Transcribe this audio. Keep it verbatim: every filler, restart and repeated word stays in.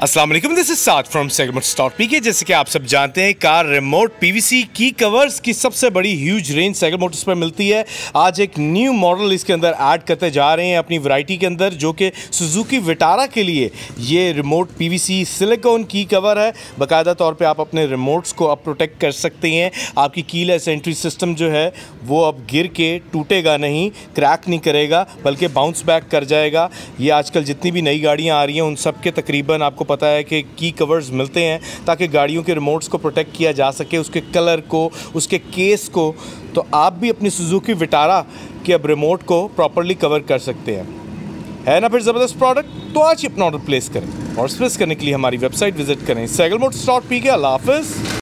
अस्सलाम वालेकुम, this is Saad from Sehgal motors PK. जैसे कि आप सब जानते हैं, कार रिमोट पीवीसी की कवर्स की सबसे बड़ी ह्यूज रेंज सेगल मोटर्स पर मिलती है। आज एक न्यू मॉडल इसके अंदर ऐड करते जा रहे हैं अपनी वैरायटी के अंदर, जो कि सुजुकी विटारा के लिए ये रिमोट पीवीसी सिलिकॉन की कवर है। बाकायदा तौर पे आप अपने रिमोट्स को अब प्रोटेक्ट कर सकते हैं। आपकी कीलेस एंट्री सिस्टम जो है वो अब गिर के टूटेगा नहीं, क्रैक नहीं करेगा, बल्कि बाउंस बैक कर जाएगा। ये आजकल जितनी भी नई गाड़ियाँ आ रही हैं उन सब के तकरीबन आपको पता है कि की कवर्स मिलते हैं, ताकि गाड़ियों के रिमोट्स को प्रोटेक्ट किया जा सके, उसके कलर को, उसके केस को। तो आप भी अपनी सुजुकी विटारा के अब रिमोट को प्रॉपर्ली कवर कर सकते हैं। है ना फिर ज़बरदस्त प्रोडक्ट? तो आज ही अपना ऑर्डर प्लेस करें और प्लेस करने के लिए हमारी वेबसाइट विजिट करें सेगल मोटर्स डॉट पी के। अल्लाह हाफ़िज़।